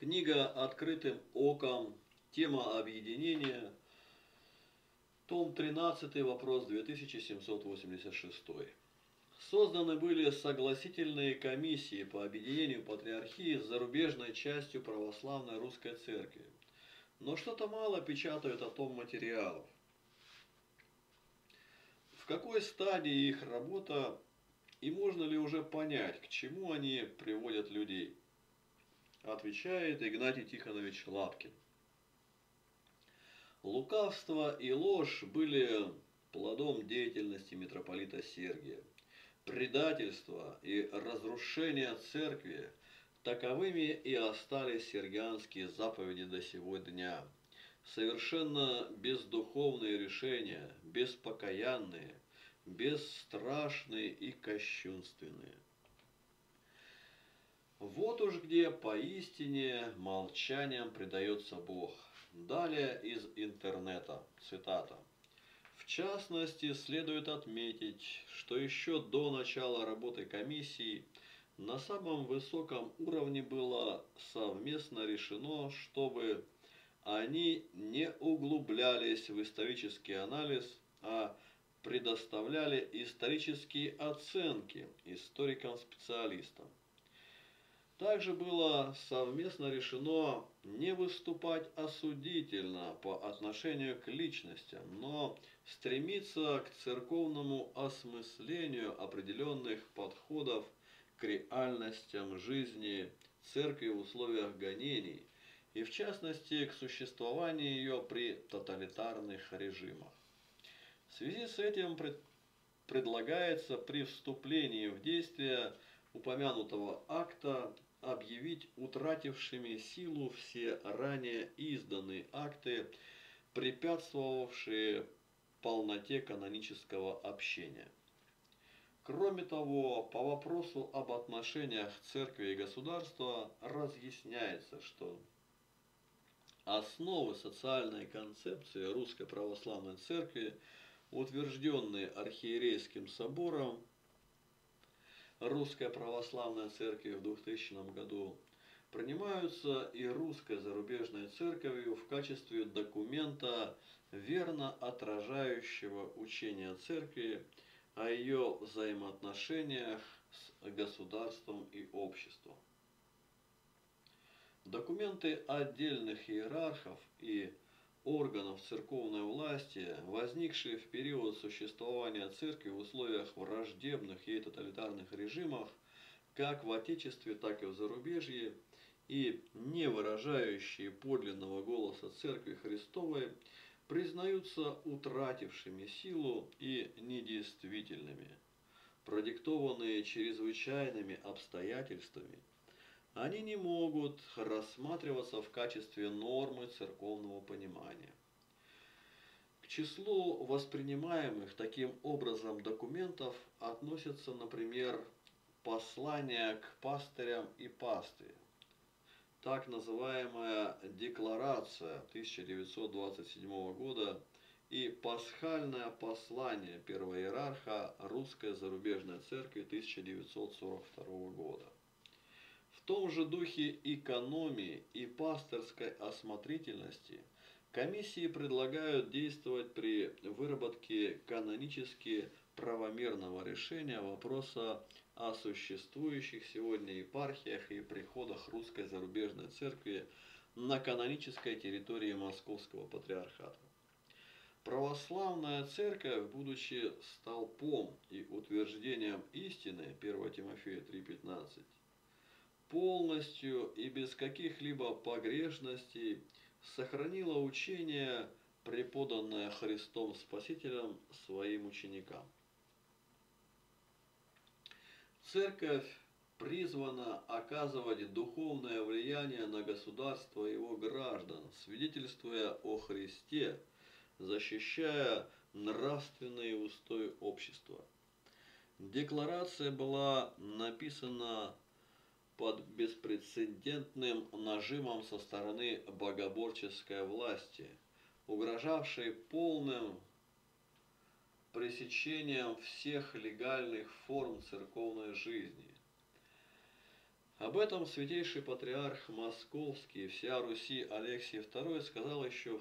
Книга «Открытым оком», тема объединения, том 13, вопрос 2786. Созданы были согласительные комиссии по объединению патриархии с зарубежной частью православной русской церкви. Но что-то мало печатают о том материалов. В какой стадии их работа и можно ли уже понять, к чему они приводят людей? Отвечает Игнатий Тихонович Лапкин. Лукавство и ложь были плодом деятельности митрополита Сергия. Предательство и разрушение церкви таковыми и остались сергианские заповеди до сего дня. Совершенно бездуховные решения, беспокаянные, бесстрашные и кощунственные. Вот уж где поистине молчанием предается Бог. Далее из интернета, цитата. В частности, следует отметить, что еще до начала работы комиссии на самом высоком уровне было совместно решено, чтобы они не углублялись в исторический анализ, а предоставляли исторические оценки историкам-специалистам. Также было совместно решено не выступать осудительно по отношению к личностям, но стремиться к церковному осмыслению определенных подходов к реальностям жизни церкви в условиях гонений и в частности к существованию ее при тоталитарных режимах. В связи с этим предлагается при вступлении в действие упомянутого акта объявить утратившими силу все ранее изданные акты, препятствовавшие полноте канонического общения. Кроме того, по вопросу об отношениях церкви и государства разъясняется, что основы социальной концепции Русской Православной Церкви, утвержденные Архиерейским собором Русской Православной Церкви в 2000 году, принимаются и Русской Зарубежной Церковью в качестве документа, верно отражающего учение Церкви о ее взаимоотношениях с государством и обществом. Документы отдельных иерархов и органов церковной власти, возникшие в период существования церкви в условиях враждебных ей тоталитарных режимов, как в Отечестве, так и в зарубежье, и не выражающие подлинного голоса Церкви Христовой, признаются утратившими силу и недействительными. Продиктованные чрезвычайными обстоятельствами, они не могут рассматриваться в качестве нормы церковного понимания. К числу воспринимаемых таким образом документов относятся, например, послания к пастырям и пастве, так называемая Декларация 1927 года и Пасхальное послание первого иерарха Русской Зарубежной Церкви 1942 года. В том же духе экономии и пастырской осмотрительности комиссии предлагают действовать при выработке канонически правомерного решения вопроса о существующих сегодня епархиях и приходах Русской Зарубежной Церкви на канонической территории Московского Патриархата. Православная Церковь, будучи столпом и утверждением истины, 1 Тимофея 3,15, полностью и без каких-либо погрешностей сохранила учение, преподанное Христом Спасителем своим ученикам. Церковь призвана оказывать духовное влияние на государство и его граждан, свидетельствуя о Христе, защищая нравственные устои общества. Декларация была написана под беспрецедентным нажимом со стороны богоборческой власти, угрожавшей полным пресечением всех легальных форм церковной жизни. Об этом святейший патриарх Московский и всея Руси Алексий II сказал еще в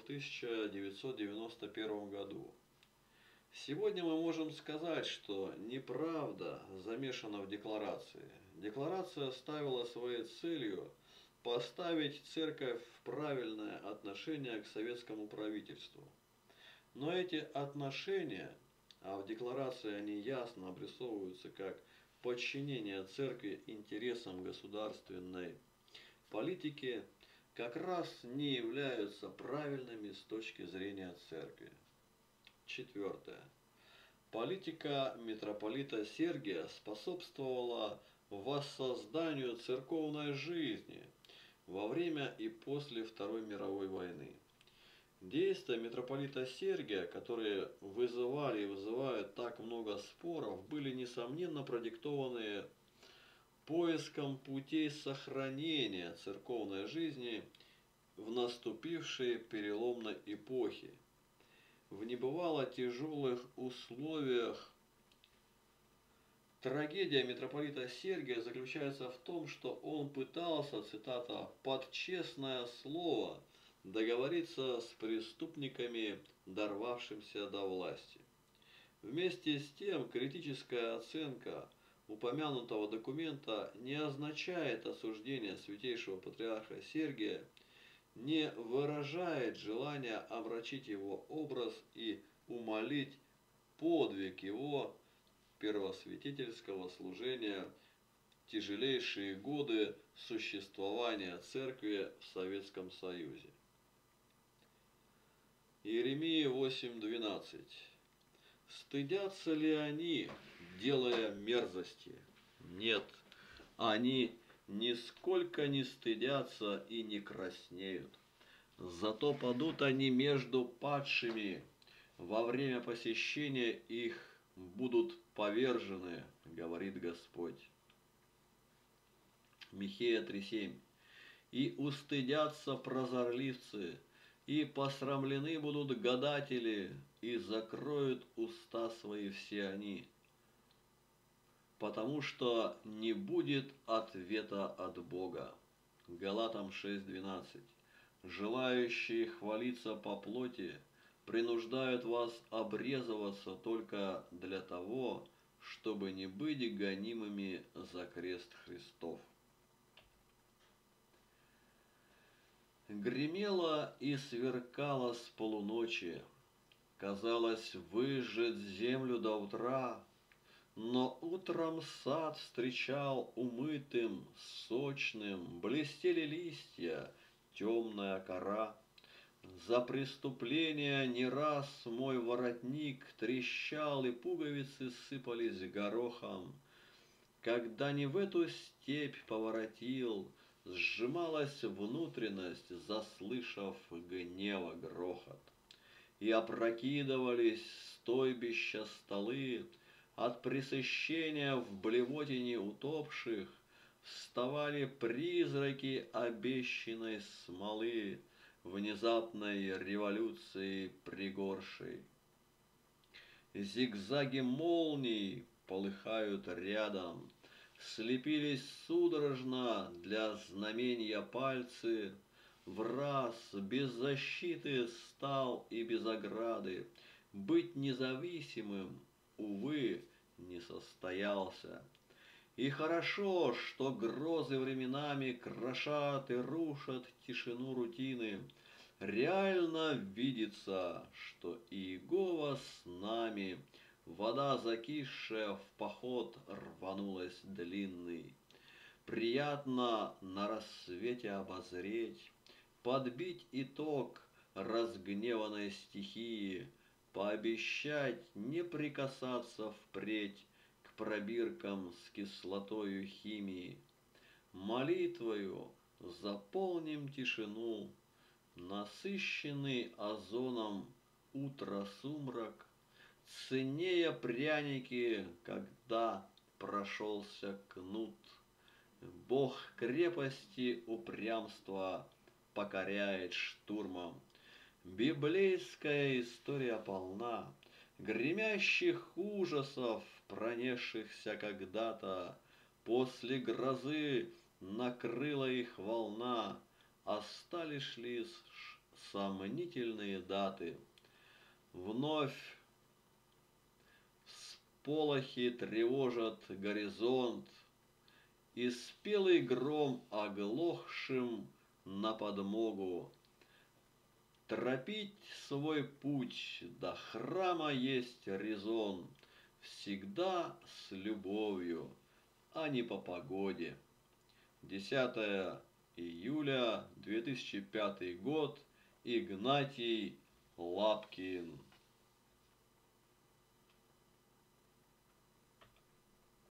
1991 году. Сегодня мы можем сказать, что неправда замешана в декларации. Декларация ставила своей целью поставить церковь в правильное отношение к советскому правительству. Но эти отношения, а в декларации они ясно обрисовываются как подчинение церкви интересам государственной политики, как раз не являются правильными с точки зрения церкви. Четвертое. Политика митрополита Сергия способствовала воссозданию церковной жизни во время и после Второй мировой войны. Действия митрополита Сергия, которые вызывали и вызывают так много споров, были несомненно продиктованы поиском путей сохранения церковной жизни в наступившей переломной эпохе. В небывало тяжелых условиях трагедия митрополита Сергия заключается в том, что он пытался, цитата, «под честное слово договориться с преступниками, дорвавшимся до власти». Вместе с тем, критическая оценка упомянутого документа не означает осуждения святейшего патриарха Сергия, не выражает желания омрачить его образ и умалить подвиг его первосвятительского служения в тяжелейшие годы существования церкви в Советском Союзе. Иеремия 8:12. Стыдятся ли они, делая мерзости? Нет, они нисколько не стыдятся и не краснеют. Зато падут они между падшими, во время посещения их будут повержены, говорит Господь. Михея 3:7. И устыдятся прозорливцы, и посрамлены будут гадатели, и закроют уста свои все они, потому что не будет ответа от Бога. Галатам 6:12. Желающие хвалиться по плоти принуждают вас обрезываться только для того, чтобы не быть гонимыми за крест Христов. Гремело и сверкало с полуночи, казалось, выжжет землю до утра, но утром сад встречал умытым, сочным, блестели листья, темная кора. За преступление не раз мой воротник трещал, и пуговицы сыпались горохом. Когда не в эту степь поворотил, сжималась внутренность, заслышав гнева грохот. И опрокидывались стойбища столы, от пресыщения в блевотине утопших вставали призраки обещанной смолы, внезапной революции пригоршей. Зигзаги молний полыхают рядом, слепились судорожно для знамения пальцы, враз без защиты стал и без ограды, быть независимым, увы, не состоялся. И хорошо, что грозы временами крошат и рушат тишину рутины. Реально видится, что Иегова с нами, вода, закисшая в поход, рванулась длинный. Приятно на рассвете обозреть, подбить итог разгневанной стихии, пообещать не прикасаться впредь к пробиркам с кислотою химии. Молитвою заполним тишину, насыщенный озоном утро сумрак, ценнее пряники, когда прошелся кнут. Бог крепости упрямства покоряет штурмом. Библейская история полна гремящих ужасов, пронесшихся когда-то после грозы накрыла их волна, остались лишь сомнительные даты. Вновь всполохи тревожат горизонт, и спелый гром оглохшим на подмогу. Торопить свой путь до храма есть резон, всегда с любовью, а не по погоде. 10 июля 2005 год. Игнатий Лапкин.